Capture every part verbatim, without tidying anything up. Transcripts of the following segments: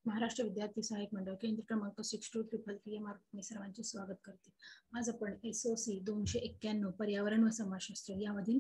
महाराष्ट्र विद्यार्थी सहाय्यक मंडळ केंद्र क्रमांक six two triple three M मी सर्वांचे स्वागत करते। आज आपण एसओसी दोनशे एक्क्याण्णव पर्यावरण व समाजशास्त्र यामधील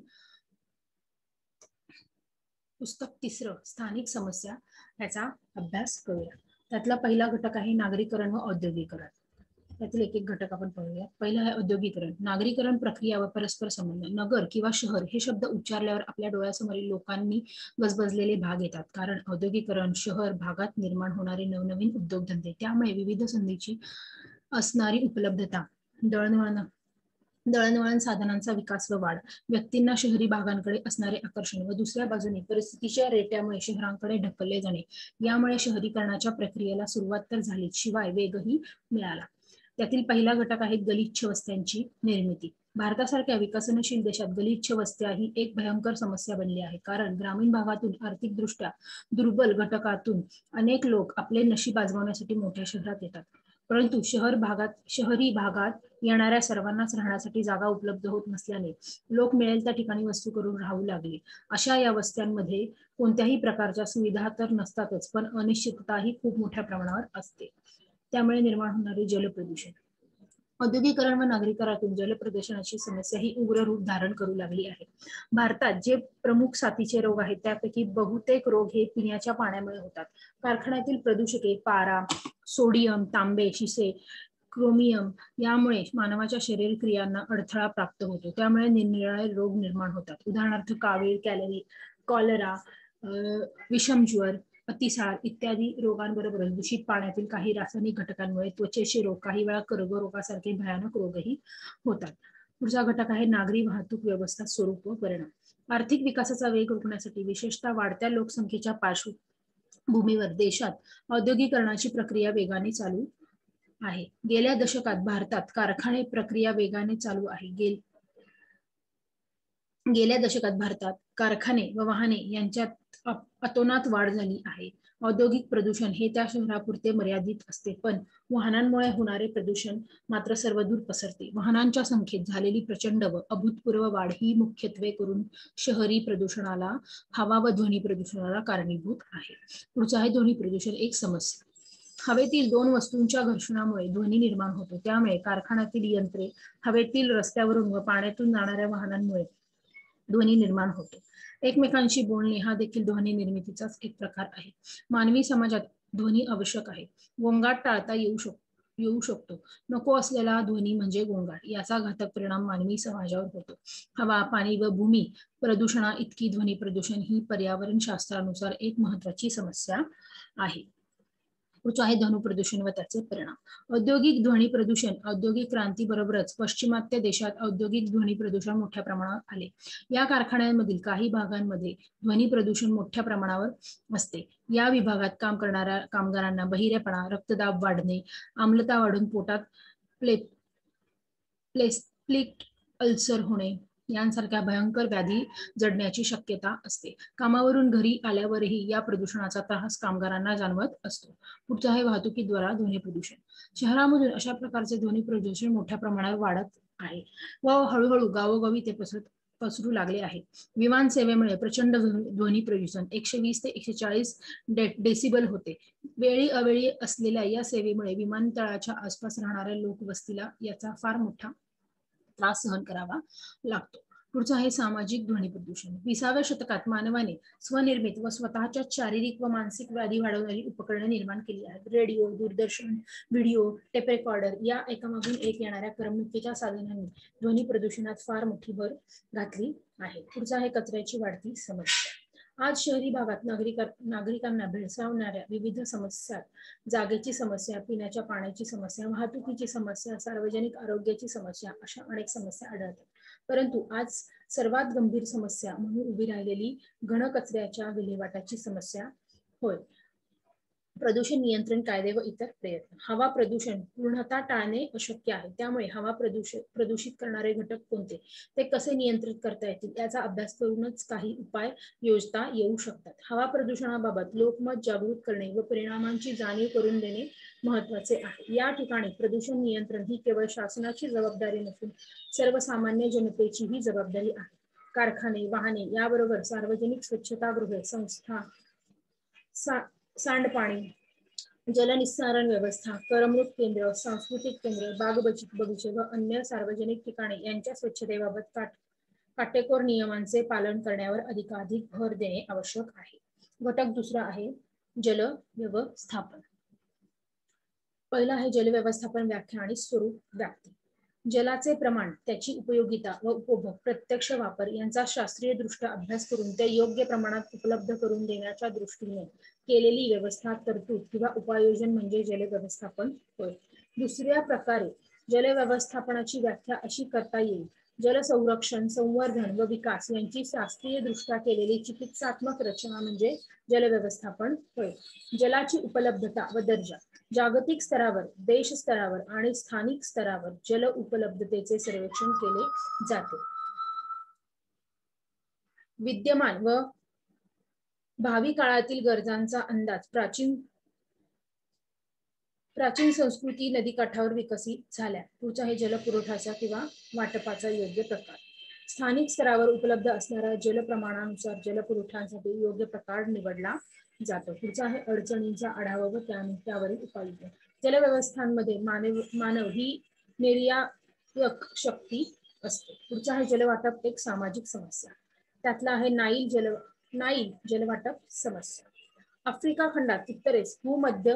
पुस्तक तिसरं स्थानिक समस्या याचा अभ्यास करूया। त्यातला पहिला घटक आहे नागरीकरण व औद्योगिकरण। त्यातील एक एक घटक आपण पाहूया। पहिला आहे औद्योगिकरण। नागरीकरण प्रक्रिया व परस्पर संबंध। नगर किंवा शहर हे शब्द उच्चारल्यावर आपल्या डोळ्यासमोरील लोकांनी गजबजलेले भाग येतात, कारण औद्योगिकरण शहर भागात निर्माण होणारे नवनवीन उद्योगधंदे, त्यामुळे विविध संधीची असणारी उपलब्धता, दळणवळण दळणवळण साधनांचा विकास व वाढ, व्यक्तींना शहरी भागांकडे असणारे आकर्षण व दुसऱ्या बाजूने परिस्थितीच्या रेट्यामुळे शहरांकडे ढकलले जाणे, यामुळे शहरीकरणाच्या प्रक्रियेला सुरुवात तर झालीच, शिवाय वेगही मिळाला। त्यातील पहिला घटक आहे गलिच्छ वस्त्यांची निर्मिती। भारतासारख्या विकसनशील देशात गलिच्छ वस्त्या ही एक भयंकर समस्या बनली आहे, कारण ग्रामीण भागातून आर्थिकदृष्ट्या दुर्बल घटकातून अनेक लोक आपले नशीब आजमावण्यासाठी मोठ्या शहरात येतात, परंतु शहर भागात शहरी भागात येणाऱ्या सर्वांनाच राहण्यासाठी जागा उपलब्ध होत नसल्याने लोक मिळेल त्या ठिकाणी वस्तू करून राहू लागले। अशा या वस्त्यांमध्ये कोणत्याही प्रकारच्या सुविधा तर नसतातच, पण अनिश्चितताही खूप मोठ्या प्रमाणावर असते, त्यामुळे निर्माण होणारे जलप्रदूषण। औद्योगिकरण व नागरीकरणातून जलप्रदूषणाची समस्या ही उग्र रूप धारण करू लागली आहे। भारतात जे प्रमुख साथीचे रोग आहेत त्यापैकी बहुतेक रोग हे पिण्याच्या पाण्यामुळे होतात। कारखान्यातील प्रदूषके पारा, सोडियम, तांबे, शिसे, क्रोमियम यामुळे मानवाच्या शरीर क्रियांना अडथळा प्राप्त होतो, त्यामुळे निरनिराळे रोग निर्माण होतात। उदाहरणार्थ कावीळ, कॅलरी, कॉलरा, विषमज्वर, अतिसार इत्यादी रोगांबरोबर दूषित पाण्यातील काही रासायनिक घटकांमुळे त्वचेचे रोग, काही वेळा कर्करोगासारखे भयानक रोगही होतात। पुढचा घटक आहे नागरी वाहतूक व्यवस्था, स्वरूप व परिणाम। आर्थिक विकासाचा वेग रोखण्यासाठी विशेषतः वाढत्या लोकसंख्येच्या पार्श्वभूमीवर देशात औद्योगिकरणाची प्रक्रिया वेगाने चालू आहे। गेल्या दशकात भारतात कारखाने प्रक्रिया वेगाने चालू आहे। गेल गेल्या दशकात भारतात कारखाने व वाहने यांच्यात अतोनात वाढ झाली आहे। औद्योगिक प्रदूषण हे त्या शहरापुरते मर्यादित असते, पण वाहनांमुळे होणारे प्रदूषण मात्र सर्वदूर पसरते। वाहनांच्या संख्येत झालेली प्रचंड व अभूतपूर्व वाढ ही मुख्यत्वे करून शहरी प्रदूषणाला, हवा व ध्वनी प्रदूषणाला कारणीभूत आहे। पुढचं आहे ध्वनी प्रदूषण एक समस्या। हवेतील दोन वस्तूंच्या घर्षणामुळे ध्वनी निर्माण होतो, त्यामुळे कारखान्यातील यंत्रे, हवेतील, रस्त्यावरून व पाण्यातून जाणाऱ्या वाहनांमुळे ध्वनी निर्माण होतो। एकमेकांशी बोलणे हा देखील ध्वनी निर्मितीचाच एक प्रकार आहे। मानवी समाजात ध्वनी आवश्यक आहे। गोंगाट टाळता येऊ शकतो येऊ शकतो नको असलेला ध्वनी म्हणजे गोंगाट, याचा घातक परिणाम मानवी समाजावर होतो। हवा, पाणी व भूमी प्रदूषणा इतकी ध्वनी प्रदूषण ही पर्यावरण शास्त्रानुसार एक महत्वाची समस्या आहे। पुढचं आहे ध्वनी प्रदूषण व त्याचे परिणाम। औद्योगिक ध्वनी प्रदूषण। औद्योगिक क्रांती बरोबरच पश्चिमात्य देशात औद्योगिक ध्वनी प्रदूषण मोठ्या प्रमाणावर आले। या कारखान्यांमधील काही भागांमध्ये ध्वनी प्रदूषण मोठ्या प्रमाणावर असते। या विभागात काम करणाऱ्या कामगारांना बहिरेपणा, रक्तदाब वाढणे, आम्लता वाढून पोटात प्ले प्लेस्प्लिक अल्सर होणे यांसारख्या भयंकर व्याधी जडण्याची शक्यता असते। कामावरून घरी आल्यावरही या प्रदूषणाचा त्रास कामगारांना जाणवत असतो। पुढचं आहे वाहतुकीद्वारा ध्वनी प्रदूषण। शहरामधून अशा प्रकारचे ध्वनी प्रदूषण मोठ्या प्रमाणावर वाढत आहे व हळूहळू गावोगावी ते पसरत पसरू लागले आहे। विमान सेवेमुळे प्रचंड ध्वनी प्रदूषण एकशे वीस ते एकशे चाळीस डेसिबल होते। वेळी अवेळी असलेल्या या सेवेमुळे विमानतळाच्या आसपास राहणाऱ्या लोकवस्तीला याचा फार मोठा त्रास सहन करावा लागतो। पुढचं आहे सामाजिक ध्वनी प्रदूषण। विसाव्या शतकात मानवाने स्वनिर्मित व स्वतःच्या शारीरिक व मानसिक व्याधी वाढवणारी उपकरणे निर्माण केली आहेत। Radio, Doordarshan, video, tape recorder या एकामागून एक येणाऱ्या करमणुकीच्या साधनांनी ध्वनी प्रदूषणात फार मोठी भर घातली आहे। पुढचं आहे कचऱ्याची वाढती समस्या। आज शहरी भागात नागरिक नागरिकांना भेडसावणाऱ्या विविध समस्या, जागेची समस्या, पिण्याच्या पाण्याची समस्या, वाहतुकीची समस्या, सार्वजनिक आरोग्याची समस्या अशा अनेक समस्या आढळतात, परंतु आज सर्वात गंभीर समस्या म्हणून उभी राहिलेली घनकचऱ्याच्या विल्हेवाटाची समस्या होय। प्रदूषण नियंत्रण कायदे व इतर प्रयत्न। हवा प्रदूषण पूर्णतः टाळणे अशक्य आहे, त्यामुळे हवा प्रदूषण प्रदूषित करणारे घटक कोणते, ते कसे नियंत्रित करता येतील याचा अभ्यास करूनच काही उपाय योजता येऊ शकतात। हवा प्रदूषणाबाबत लोकमत जागृत करणे व परिणामांची जाणीव करून देणे महत्वाचे आहे। या ठिकाणी प्रदूषण नियंत्रण ही केवळ शासनाची जबाबदारी नसून सर्वसामान्य जनतेची ही जबाबदारी आहे। कारखाने, वाहने याबरोबर सार्वजनिक स्वच्छतागृहे, संस्था, सा सांडपाणी जलनिस्सारण व्यवस्था, करमणूक केंद्र, सांस्कृतिक केंद्र, बाग बगीचे व अन्य सार्वजनिक ठिकाणे यांच्या स्वच्छतेबाबत काट काटेकोर नियमांचे पालन करण्यावर अधिकाधिक भर देणे आवश्यक आहे. घटक दुसरा आहे जल व्यवस्थापन. पहिला आहे जल व्यवस्थापन व्याख्या आणि स्वरूप व्याप्ती. जलाचे प्रमाण, त्याची उपयोगिता व उपभोग, प्रत्यक्ष वापर यांचा शास्त्रीय दृष्ट्या अभ्यास करून ते योग्य प्रमाणात उपलब्ध करून देण्याच्या दृष्टीने केलेली व्यवस्था, तरतूद किंवा उपाययोजन म्हणजे जल व्यवस्थापन होय. दुसऱ्या प्रकारे जल व्यवस्थापनाची व्याख्या अशी करता येईल: जल संरक्षण, संवर्धन व विकास यांची शास्त्रीय दृष्ट्या केलेली चिकित्सात्मक रचना म्हणजे जल व्यवस्थापन होय. जलाची उपलब्धता व दर्जा, जागतिक स्तरावर, देश स्तरावर आणि स्थानिक स्तरावर जल उपलब्धतेचे सर्वेक्षण केले जाते. विद्यमान व भावी काळातील गरजांचा अंदाज, प्राचीन प्राचीन संस्कृती नदीकाठावर विकसित झाल्या. पुढचा आहे जलपुरवठ्याचा किंवा वाटपाचा योग्य प्रकार. स्थानिक स्तरावर उपलब्ध असणाऱ्या जल प्रमाणानुसार जलपुरवठ्यासाठी योग्य प्रकार निवडला जातो. पुढचा आहे अडचणींचा आढावा व त्यावरील उपाययोजना. जलव्यवस्थांमध्ये मानव मानव ही निर्यायक शक्ती असते. पुढचा आहे जलवाटप एक सामाजिक समस्या. त्यातला आहे नाईल जल नाईल जलवाटप समस्या. आफ्रिका खंडात उत्तरेस भूमध्य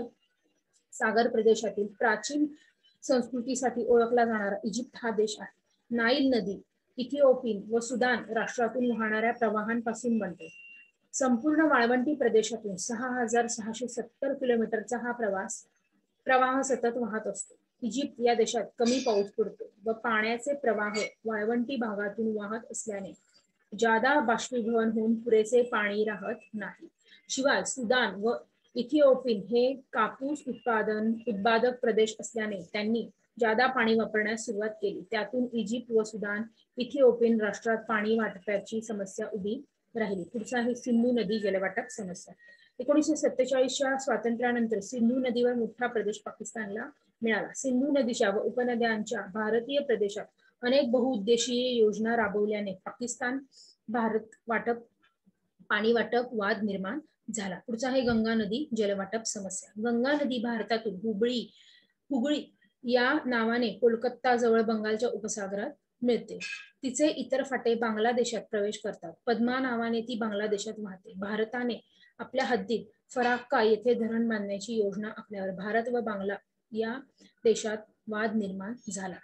सागर प्रदेशातील प्राचीन संस्कृतीसाठी ओळखला जाणारा इजिप्त हा देश आहे. नाईल नदी इथिओपिया व सुदान राष्ट्रातून वाहणाऱ्या प्रवाहांपासून बनते. संपूर्ण वाळवंटी प्रदेशातून सहा हजार सहाशे सत्तर किलोमीटरचा हा प्रवास प्रवाह सतत वाहत असतो. इजिप्त या देशात कमी पाऊस पडतो व पाण्याचे प्रवाह वाळवंटी भागातून वाहत असल्याने जादा बाष्पीभवन होऊन पुरेसे पाणी राहत नाही. शिवाय सुदान व इथिओपिया हे कापूस उत्पादन उत्पादक प्रदेश असल्याने त्यांनी जादा पाणी वापरण्यास सुरुवात केली. त्यातून इजिप्त व सुदान इथिओपियन राष्ट्रात पाणी वाटपाची समस्या उभी राहिली. पुढचा आहे सिंधू नदी जलवाटप समस्या. एकोणीसशे सत्तेचाळीसच्या स्वातंत्र्यानंतर सिंधू नदीवर मोठा प्रदेश पाकिस्तानला मिळाला. सिंधू नदीच्या व उपनद्यांच्या भारतीय प्रदेशात अनेक बहुउद्देशीय योजना राबवल्याने पाकिस्तान भारत वाटप पाणी वाटप वाद निर्माण झाला. पुढचा आहे गंगा नदी जलवाटप समस्या. गंगा नदी भारतातून हुबळी हुगळी या नावाने कोलकाता जवळ बंगालच्या उपसागरात मिळते. तिचे इतर फाटे बांगलादेशात प्रवेश करतात. पद्मा नावाने ती बांगलादेशात वाहते. भारताने आपल्या हद्दीत फराक्का येथे धरण बांधण्याची योजना आखल्यावर भारत व बांगला या देशात वाद निर्माण झाला.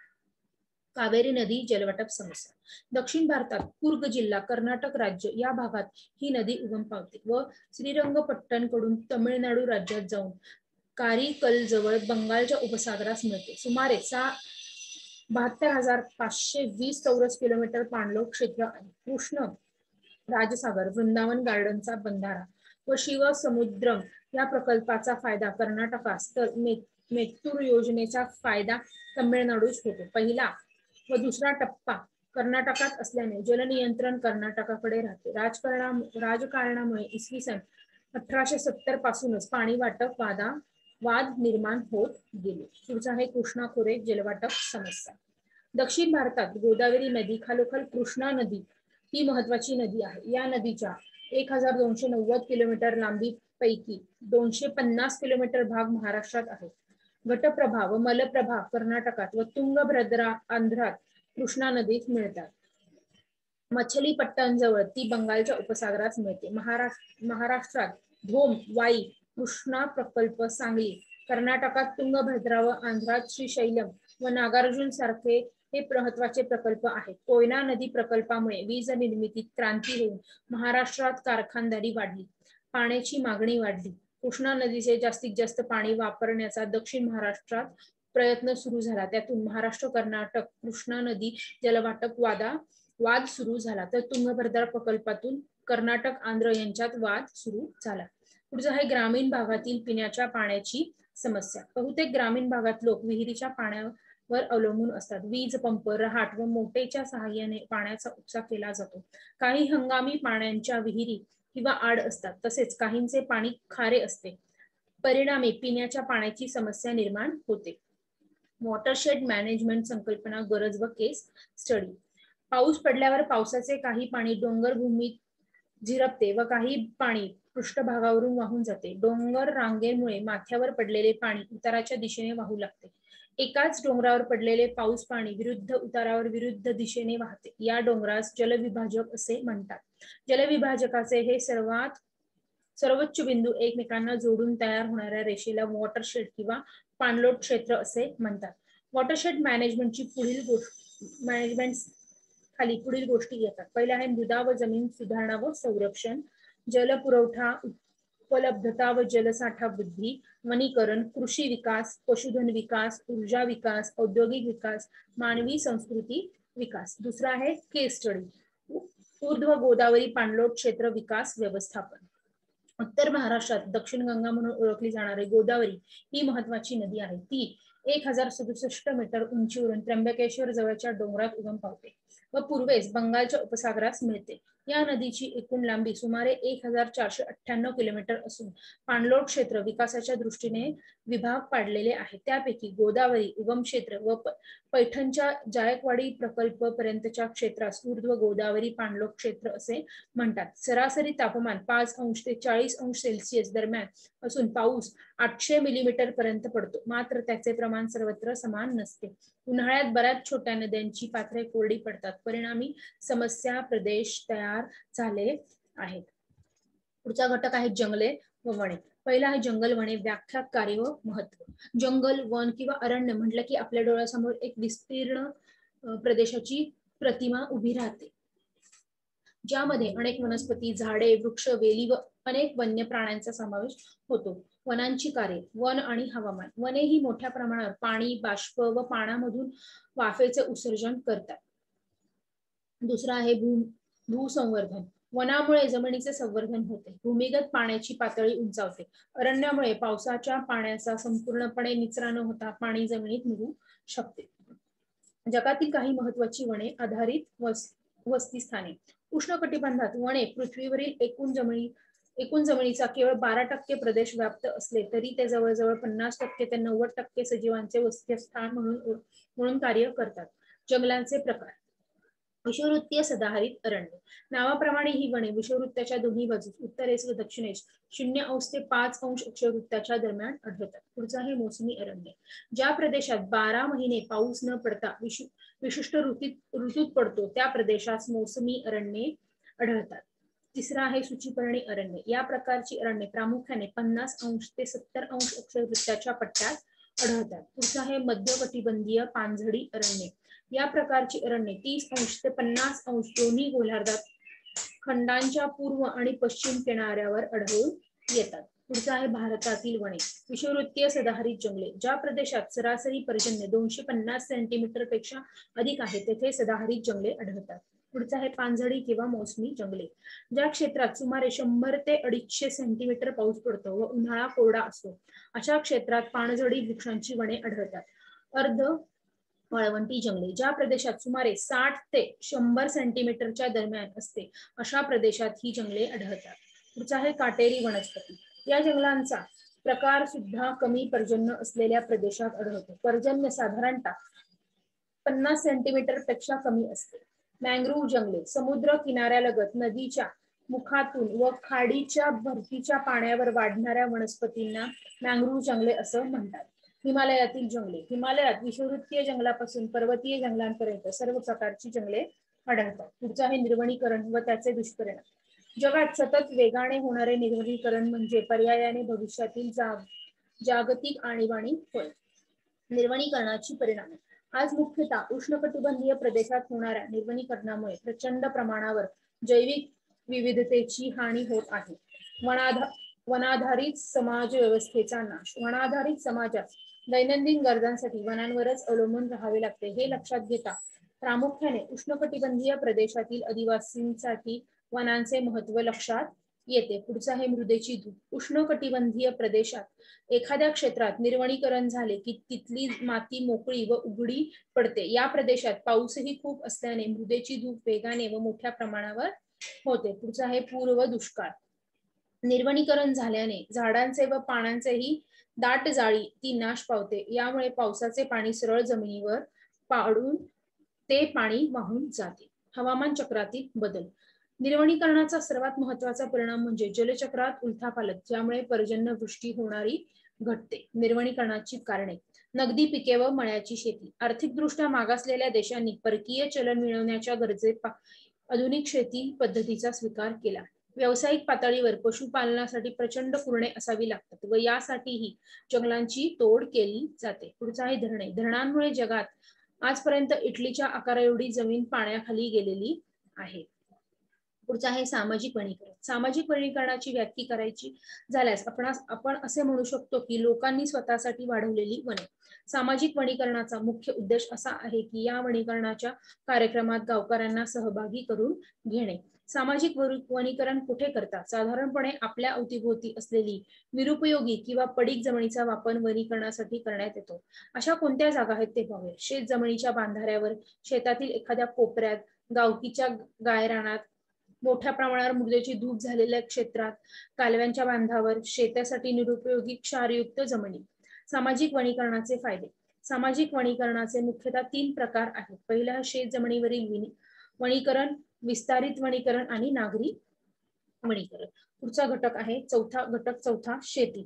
कावेरी नदी जलवाटप समस्या. दक्षिण भारतात कुर्ग जिल्हा कर्नाटक राज्य या भागात ही नदी उगम पावते व श्रीरंगपट्टण तमिळनाडू राज्यात जाऊन कारिकल जवळ बंगालच्या उपसागरास मिळते. सुमारे सहा बहात्तर हजार पाचशे वीस चौरस किलोमीटर पाणलोट क्षेत्र आहे. कृष्ण राजसागर, वृंदावन गार्डनचा बंधारा व शिवसमुद्रम या प्रकल्पाचा फायदा कर्नाटकास तर मेत्तूर योजनेचा फायदा तमिळनाडूस होतो. पहिला व दुसरा टप्पा कर्नाटकात असल्याने जलनियंत्रण कर्नाटकाकडे राहते. राजकारणा राजकारणामुळे इसवी सन अठराशे सत्तर पासूनच पाणी वाटप वादा वाद निर्माण होत गेले. पुढचा आहे कृष्णा खोरे जलवाटप समस्या. दक्षिण भारतात गोदावरी नदी खालोखाल कृष्णा नदी ही महत्वाची नदी आहे. या नदीच्या एक हजार दोनशे नव्वद किलोमीटर लांबी पैकी दोनशे पन्नास किलोमीटर भाग महाराष्ट्रात आहे. घटप्रभा व मलप्रभा कर्नाटकात व तुंगभद्रा आंध्रात कृष्णा नदीत मिळतात. मछलीपट्टण जवळ ती बंगालच्या उपसागरात मिळते. महाराष्ट्र महाराष्ट्रात धोम, वाई, कृष्णा प्रकल्प सांगली, कर्नाटकात तुंगभद्रा व आंध्रात श्रीशैलम व नागार्जुन सारखे हे महत्वाचे प्रकल्प आहेत. कोयना नदी प्रकल्पामुळे वीज निर्मितीत क्रांती होऊन महाराष्ट्रात कारखानदारी वाढली, पाण्याची मागणी वाढली. कृष्णा नदीचे जास्तीत जास्त पाणी वापरण्याचा दक्षिण महाराष्ट्रात प्रयत्न सुरू झाला. त्यातून महाराष्ट्र कर्नाटक कृष्णा नदी जलवाटप वादा वाद सुरू झाला. तर तुंगभद्रा प्रकल्पातून कर्नाटक आंध्र यांच्यात वाद सुरू झाला. पुढचं आहे ग्रामीण भागातील पिण्याच्या पाण्याची समस्या. बहुतेक ग्रामीण भागात लोक विहिरीच्या पाण्यावर अवलंबून असतात. वीज पंप, रहाट व मोटेच्या सहाय्याने पाण्याचा उपसा केला जातो. काही हंगामी पाण्याच्या विहिरी किंवा आड असतात. तसेच काहींचे पाणी खारे असते. परिणामी पिण्याच्या पाण्याची समस्या निर्माण होते. वॉटरशेड मॅनेजमेंट संकल्पना, गरज व केस स्टडी. पाऊस पडल्यावर पावसाचे काही पाणी डोंगर भूमीत झिरपते व काही पाणी पृष्ठभागावरून वाहून जाते. डोंगर रांगेमुळे माथ्यावर पडलेले पाणी उताराच्या दिशेने वाहू लागते. एकाच डोंगरावर पडलेले पाऊस पाणी विरुद्ध उतारावर विरुद्ध दिशेने वाहते. या डोंगरास जलविभाजक असे म्हणतात. जलविभाजकाचे हे सर्वात सर्वोच्च बिंदू एकमेकांना जोडून तयार होणाऱ्या रेषेला वॉटरशेड किंवा पाणलोट क्षेत्र असे म्हणतात. वॉटरशेड मॅनेजमेंटची पुढील गोष्ट मॅनेजमेंट खाली पुढील गोष्टी येतात. पहिला आहे मृदा व जमीन सुधारणा व संरक्षण, जलपुरवठा उपलब्धता व जलसाठा वृद्धी, वनीकरण, कृषी विकास, पशुधन विकास, ऊर्जा विकास, औद्योगिक विकास, मानवी संस्कृती विकास. दुसरा आहे केस स्टडी, ऊर्ध्व गोदावरी पाणलोट क्षेत्र विकास व्यवस्थापन. उत्तर महाराष्ट्रात दक्षिण गंगा म्हणून ओळखली जाणारी गोदावरी ही महत्वाची नदी आहे. ती एक हजार सदुसष्ट मीटर उंचीवरून त्र्यंबकेश्वर जवळच्या डोंगरात उगम पावते व पूर्वेस बंगालच्या उपसागरास मिळते. या नदीची एकूण लांबी सुमारे एक हजार चारशे अठ्ठ्याण्णव किलोमीटर असून पाणलोट क्षेत्र विकासाच्या दृष्टीने विभाग पाडलेले आहे. त्यापैकी गोदावरी उगम क्षेत्र व पैठणच्या जायकवाडी प्रकल्प पर्यंतच्या क्षेत्रास ऊर्ध्व गोदावरी पाणलोट क्षेत्र असे म्हणतात. सरासरी तापमान पाच अंश ते चाळीस अंश सेल्सिअस दरम्यान असून पाऊस आठशे मिलीमीटर पर्यंत पडतो. मात्र त्याचे प्रमाण सर्वत्र समान नसते. उन्हाळ्यात बऱ्याच छोट्या नद्यांची पात्रे कोरडी पडतात. परिणामी समस्या प्रदेश तयार झाले आहेत. पुढचा घटक आहे जंगले व वने. पहिला आहे जंगल वने, व्याख्या, कार्य व महत्व. जंगल, वन किंवा अरण्य म्हटलं की आपल्या डोळ्यासमोर एक विस्तीर्ण प्रदेशाची प्रतिमा उभी राहते, ज्यामध्ये अनेक वनस्पती, झाडे, वृक्ष, वेली व अनेक वन्य प्राण्यांचा समावेश होतो. वनांची कार्य. वन आणि हवामान. वने ही मोठ्या प्रमाणावर पाणी, बाष्प व पाण्यामधून वाफेचे उत्सर्जन करतात. दुसरा आहे भू भूसंवर्धन. वनामुळे जमिनीचे संवर्धन होते. भूमिगत पाण्याची पातळी उंचावते. अरण्यामुळे पावसाच्या पाण्याचा संपूर्णपणे निचरा न होता पाणी जमिनीत निघू शकते. जगातील काही महत्वाची वने आधारित वस वस्तीस्थाने. उष्णकटिबंधात वने पृथ्वीवरील एकूण जमिनी एकूण जमिनीचा केवळ बारा टक्के प्रदेश व्याप्त असले तरी ते जवळजवळ पन्नास टक्के ते नव्वद टक्के सजीवांचे वसतिस्थान म्हणून म्हणून कार्य करतात. जंगलांचे प्रकार. विषुववृत्तीय सदाहरित अरण्य. नावाप्रमाणे ही वने विषुववृत्ताच्या दोन्ही बाजूस उत्तरेस व दक्षिणेस शून्य अंश ते पाच अंश अक्षवृत्ताच्या दरम्यान आढळतात. पुढचा आहे मोसमी अरण्य. ज्या प्रदेशात बारा महिने पाऊस न पडता विशु विशिष्ट ऋतूत ऋतूत पडतो त्या प्रदेशास मोसमी अरण्ये आढळतात. तिसरा आहे सूचीपर्णी अरण्य. या प्रकारची अरण्ये प्रामुख्याने पन्नास अंश ते सत्तर अंश अक्षवृत्ताच्या पट्ट्यात आढळतात. पुढचा आहे मध्यकटिबंधीय पानझडी अरण्ये. या प्रकारची अरण्ये तीस अंश ते पन्नास अंश दोन्ही गोलार्धात खंडांच्या पूर्व आणि पश्चिम किनाऱ्यावर आढळून येतात. पुढचा आहे भारतातील वने. विषुववृत्तीय सदाहरित जंगले. ज्या प्रदेशात सरासरी पर्जन्य दोनशे पन्नास सेंटीमीटर पेक्षा अधिक आहे तेथे सदाहरित जंगले आढळतात. पुढचा आहे पानझडी किंवा मोसमी जंगले. ज्या क्षेत्रात सुमारे शंभर ते अडीचशे सेंटीमीटर पाऊस पडतो व उन्हाळा कोरडा असतो अशा क्षेत्रात पानझडी वृक्षांची वने आढळतात. अर्ध वाळवंटी जंगले. ज्या प्रदेशात सुमारे साठ ते शंभर सेंटीमीटरच्या दरम्यान असते अशा प्रदेशात ही जंगले आढळतात. पुढचा आहे काटेरी वनस्पती. या जंगलांचा प्रकार सुद्धा कमी पर्जन्य असलेल्या प्रदेशात आढळतो. पर्जन्य साधारणतः पन्नास सेंटीमीटर पेक्षा कमी असते. मॅंग्रोव्ह जंगले. समुद्र किनाऱ्यालगत नदीच्या मुखातून व खाडीच्या भरतीच्या पाण्यावर वाढणाऱ्या वनस्पतींना मॅंग्रोव्ह जंगले असं म्हणतात. हिमालयातील जंगले. हिमालयात विषुववृत्तीय जंगलापासून पर्वतीय जंगलांपर्यंत सर्व प्रकारची जंगले आढळतात. पुढचं आहे निर्वनीकरण व त्याचे दुष्परिणाम. जगात सतत वेगाने होणारे निर्वनीकरण म्हणजे पर्यायाने भविष्यातील जाग जागतिक आणीबाणी होय. निर्वनीकरणाची परिणामे. आज मुख्यतः उष्णकटिबंधीय प्रदेशात होणाऱ्या निर्वनीकरणामुळे प्रचंड प्रमाणावर जैविक विविधतेची हानी होत आहे. वनाधा वनाधारित समाज व्यवस्थेचा नाश. वनाधारित समाजात दैनंदिन गरजांसाठी वनांवरच अवलंबून राहावे लागते. हे लक्षात घेता प्रामुख्याने उष्णकटिबंधीय प्रदेशातील आदिवासींसाठी वनांचे महत्व लक्षात येते. पुढचा आहे मृदेची धूप. उष्णकटिबंधीय प्रदेशात एखाद्या क्षेत्रात निर्वनीकरण झाले की तिथली माती मोकळी व उघडी पडते. या प्रदेशात पाऊसही खूप असल्याने मृदेची धूप वेगाने व मोठ्या प्रमाणावर होते. पुढचा आहे पूर व दुष्काळ. निर्वनीकरण झाल्याने झाडांचे व पानांचेही दाट जाळी ती नाश पावते. यामुळे पावसाचे पाणी सरळ जमिनीवर पाडून ते पाणी वाहून जाते. हवामान चक्रातील बदल. निर्वनीकरणाचा सर्वात महत्वाचा परिणाम म्हणजे जलचक्रात उलथापालथ, ज्यामुळे पर्जन्यवृष्टी होणारी घटते. निर्वनीकरणाची कारणे: नगदी पिके व मळ्याची शेती. आर्थिकदृष्ट्या मागासलेल्या देशांनी परकीय चलन मिळवण्याच्या गरजे आधुनिक शेती पद्धतीचा स्वीकार केला. व्यावसायिक पातळीवर पशुपालनासाठी प्रचंड कुरणे असावी लागतात व यासाठीही जंगलांची तोड केली जाते. पुढचा आहे धरणे. धरणांमुळे जगात आजपर्यंत इटलीच्या आकारा एवढी जमीन पाण्याखाली गेलेली आहे. पुढचा आहे सामाजिक वनीकरण. सामाजिक वनीकरणाची व्याख्या करायची झाल्यास आपण आपण असे म्हणू शकतो की लोकांनी स्वतःसाठी वाढवलेली वने. सामाजिक वनीकरणाचा मुख्य उद्देश असा आहे की या वनीकरणाच्या कार्यक्रमात गावकऱ्यांना सहभागी करून घेणे. सामाजिक वनीकरण कुठे करतात? साधारणपणे आपल्या अवतीभोवती असलेली निरुपयोगी किंवा पडीक जमिनीचा वापर वनीकरणासाठी करण्यात येतो. अशा कोणत्या जागा आहेत ते पाहूया. शेत जमिनीच्या बांधाऱ्यावर, शेतातील एखाद्या कोपऱ्यात, गावकीच्या गायरानात, मोठ्या प्रमाणावर मृदेची धूप झालेल्या क्षेत्रात, कालव्यांच्या बांधावर, शेतासाठी निरुपयोगी क्षारयुक्त जमिनी. सामाजिक वनीकरणाचे फायदे. सामाजिक वनीकरणाचे मुख्यतः तीन प्रकार आहेत. पहिला शेत जमिनीवरील वनीकरण, विस्तारित वनीकरण आणि नागरी वनीकरण. पुढचा घटक आहे चौथा घटक चौथा शेती.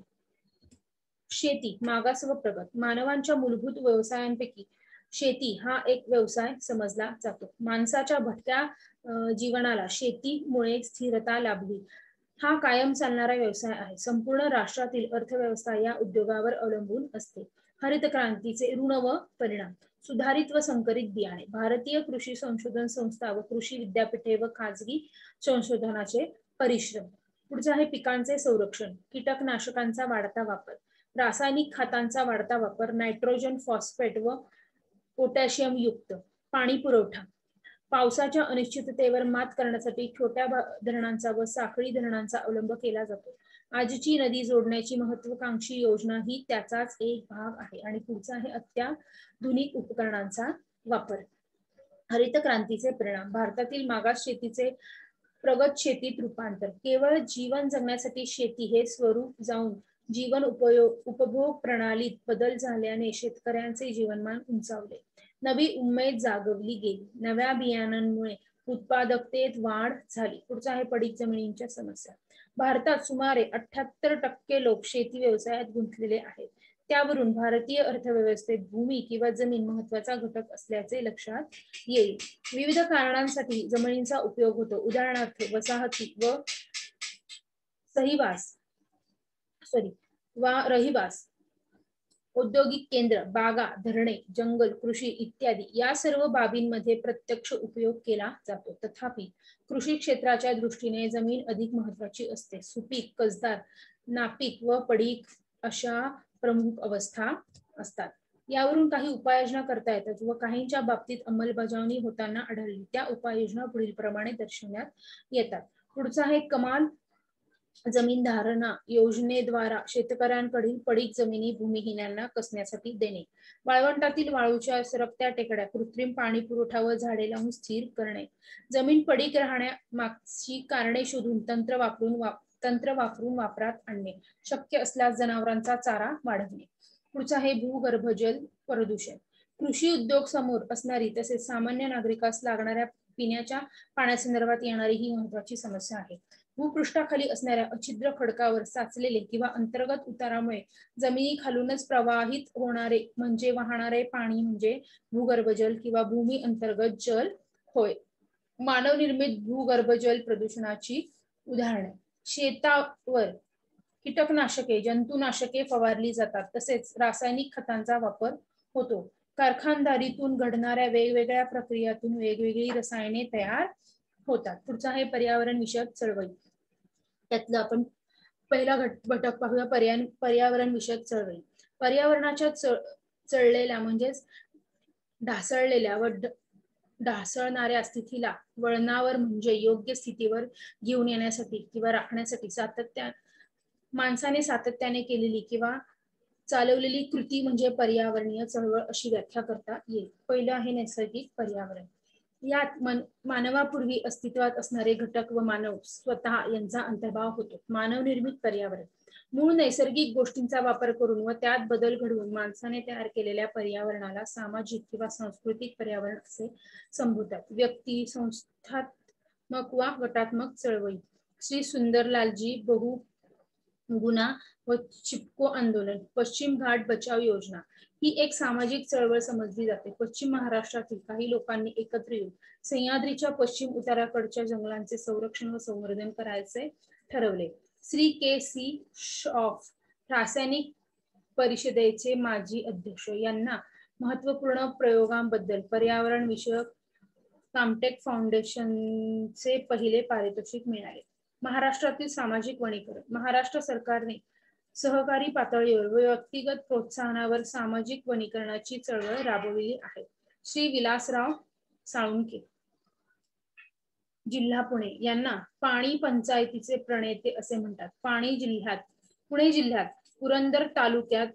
शेती मागास व प्रगत. मानवांच्या मूलभूत व्यवसायांपैकी शेती हा एक व्यवसाय समजला जातो. माणसाच्या भटक्या जीवनाला शेतीमुळे स्थिरता लाभली. हा कायम चालणारा व्यवसाय आहे. संपूर्ण राष्ट्रातील अर्थव्यवस्था या उद्योगावर अवलंबून असते. हरित क्रांतीचे ऋण व परिणाम. सुधारित व संकरित बियाणे. भारतीय कृषी संशोधन संस्था व कृषी विद्यापीठे व खाजगी संशोधनाचे परिश्रम. पुढचे आहे पिकांचे संरक्षण. कीटकनाशकांचा वाढता वापर, रासायनिक खतांचा वाढता वापर, नायट्रोजन, फॉस्फेट व पोटॅशियम युक्त पाणी पुरवठा. पावसाच्या अनिश्चिततेवर मात करण्यासाठी छोट्या धरणांचा व साखळी धरणांचा अवलंब केला जातो. आजची नदी जोडण्याची महत्वाकांक्षी योजना ही त्याचाच एक भाग आहे. आणि पुढचा आहे अत्याधुनिक उपकरणांचा वापर. हरित क्रांतीचे परिणाम. भारतातील मागास शेतीचे प्रगत शेतीत रूपांतर. केवळ जीवन जगण्यासाठी शेती हे स्वरूप जाऊन जीवन उपयोग उपभोग प्रणालीत बदल झाल्याने शेतकऱ्यांचे जीवनमान उंचावले. नवी उमेद जागवली गेली. नव्या बियाणांमुळे उत्पादकतेत वाढ झाली. पुढचा आहे पडीक जमिनींच्या समस्या. भारतात सुमारे अठ्याहत्तर टक्के लोक शेती व्यवसायात गुंतलेले आहेत. त्यावरून भारतीय अर्थव्यवस्थेत भूमी किंवा जमीन महत्वाचा घटक असल्याचे लक्षात येईल. विविध कारणांसाठी जमिनींचा उपयोग होतो. उदाहरणार्थ वसाहती व सहीवास सॉरी वा रहिवास, औद्योगिक केंद्र, बागा, धरणे, जंगल, कृषी इत्यादी या सर्व बाबींमध्ये प्रत्यक्ष उपयोग केला जातो. तथापि कृषी क्षेत्राच्या दृष्टीने जमीन अधिक महत्वाची असते. सुपीक, कसदार, नापीक व पडीक अशा प्रमुख अवस्था असतात. यावरून काही उपाययोजना करता येतात व काहींच्या बाबतीत अंमलबजावणी होताना आढळली. त्या उपाययोजना पुढील प्रमाणे दर्शवण्यात येतात. पुढचा आहे कमाल जमीन धारणा योजनेद्वारा शेतकऱ्यांकडील पडीक जमिनी भूमिहीनांना कसण्यासाठी देणे. वाळवंटातील वाळूच्या सरकत्या टेकड्या कृत्रिम पाणी पुरवठा व झाडे लावून स्थिर करणे. जमीन पडीक राहण्यामागची कारणे शोधून तंत्र वापरून तंत्र वापरून वापरात आणणे. शक्य असल्यास जनावरांचा चारा वाढवणे. पुढचा आहे भूगर्भजल प्रदूषण. कृषी उद्योग समोर असणारी तसेच सामान्य नागरिकास लागणाऱ्या पिण्याच्या पाण्यासंदर्भात येणारी ही महत्वाची समस्या आहे. भूपृष्ठाखाली असणाऱ्या अछिद्र खडकावर साचलेले किंवा अंतर्गत उतारामुळे जमिनी खालूनच प्रवाहित होणारे म्हणजे वाहणारे पाणी म्हणजे भूगर्भजल किंवा भूमी अंतर्गत जल होय. मानवनिर्मित भूगर्भजल प्रदूषणाची उदाहरणे. शेतावर कीटकनाशके, जंतुनाशके फवारली जातात. तसेच रासायनिक खतांचा वापर होतो. कारखानदारीतून घडणाऱ्या वेगवेगळ्या प्रक्रियातून वेगवेगळी रसायने तयार होतात. पुढचा आहे पर्यावरण विषयक चळवळी. त्यातला आपण पहिला घटक पाहूया पर्यावरण विषयक चळवळी. पर्यावरणाच्या चळलेल्या म्हणजेच ढासळलेल्या व ढासळणाऱ्या स्थितीला वळणावर म्हणजे योग्य स्थितीवर घेऊन येण्यासाठी किंवा राखण्यासाठी सातत्या माणसाने सातत्याने केलेली किंवा चालवलेली कृती म्हणजे पर्यावरणीय चळवळ अशी व्याख्या करता येईल. पहिलं आहे नैसर्गिक पर्यावरण. यात मानवापूर्वी अस्तित्वात असणारे घटक व मानव स्वतः यांचा अंतर्भाव होतो. मानव निर्मित पर्यावरण मूळ नैसर्गिक गोष्टींचा वापर करून व त्यात बदल घडवून माणसाने तयार केलेल्या पर्यावरणाला सामाजिक किंवा सांस्कृतिक पर्यावरण असे संबोधतात. व्यक्ती, संस्था मकवा गटात्मक चळवळी, श्री सुंदरलालजी बहु गुना व चिपको आंदोलन, पश्चिम घाट बचाव योजना ही एक सामाजिक चळवळ समजली जाते. पश्चिम महाराष्ट्रातील काही लोकांनी एकत्र येऊन सह्याद्रीच्या पश्चिम उताराकडच्या जंगलांचे संरक्षण व संवर्धन करायचे ठरवले. श्री के सी शॉफ रासायनिक परिषदेचे माजी अध्यक्ष यांना महत्वपूर्ण प्रयोगांबद्दल पर्यावरण विषयक कामटेक फाउंडेशनचे पहिले पारितोषिक मिळाले. महाराष्ट्रातील सामाजिक वनीकरण, महाराष्ट्र सरकारने सहकारी पातळीवर व व्यक्तिगत प्रोत्साहनावर सामाजिक वनीकरणाची चळवळ राबवली आहे. श्री विलासराव साळुंखे, जिल्हा पुणे यांना पाणी पंचायतीचे प्रणेते असे म्हणतात. पाणी जिल्ह्यात पुणे जिल्ह्यात पुरंदर तालुक्यात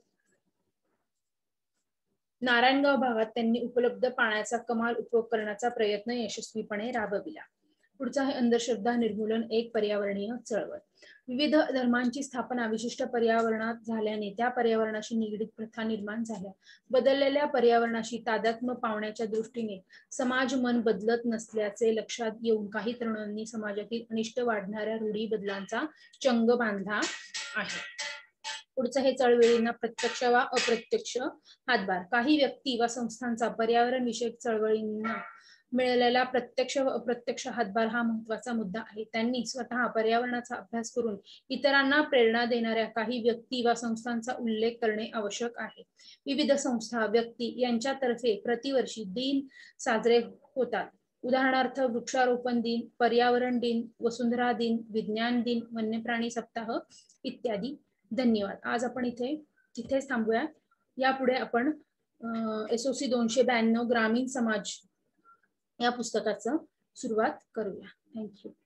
नारायणगाव भागात त्यांनी उपलब्ध पाण्याचा कमाल उपयोग करण्याचा प्रयत्न यशस्वीपणे राबविला. पुढचा आहे अंधश्रद्धा निर्मूलन एक पर्यावरणीय चळवळ. विविध धर्मांची स्थापना विशिष्ट पर्यावरणात झाल्याने त्या पर्यावरणाशी निगडीत प्रथा निर्माण झाल्या. बदललेल्या पर्यावरणाशी तादात्म्य पावण्याच्या दृष्टीने समाज मन बदलत नसल्याचे लक्षात येऊन काही तरुणांनी समाजातील अनिष्ट वाढणाऱ्या रूढी बदलांचा चंग बांधला आहे. पुढचं हे चळवळींना प्रत्यक्ष वा अप्रत्यक्ष हातभार. काही व्यक्ती वा संस्थांचा पर्यावरण विषयक चळवळींना मिळालेला प्रत्यक्ष व अप्रत्यक्ष हातभार हा महत्वाचा मुद्दा आहे. त्यांनी स्वतः पर्यावरणाचा अभ्यास करून इतरांना प्रेरणा देणाऱ्या काही व्यक्ती वा संस्थांचा उल्लेख करणे आवश्यक आहे. विविध संस्था व्यक्ती यांच्यातर्फे प्रतिवर्षी दिन साजरे होतात. उदाहरणार्थ वृक्षारोपण दिन, पर्यावरण दिन, वसुंधरा दिन, विज्ञान दिन, वन्यप्राणी सप्ताह इत्यादी. धन्यवाद. आज आपण इथे तिथेच थांबूया. यापुढे आपण एसओसी दोनशे ब्याण्णव ग्रामीण समाज या पुस्तकाचं सुरुवात करूया. थँक्यू.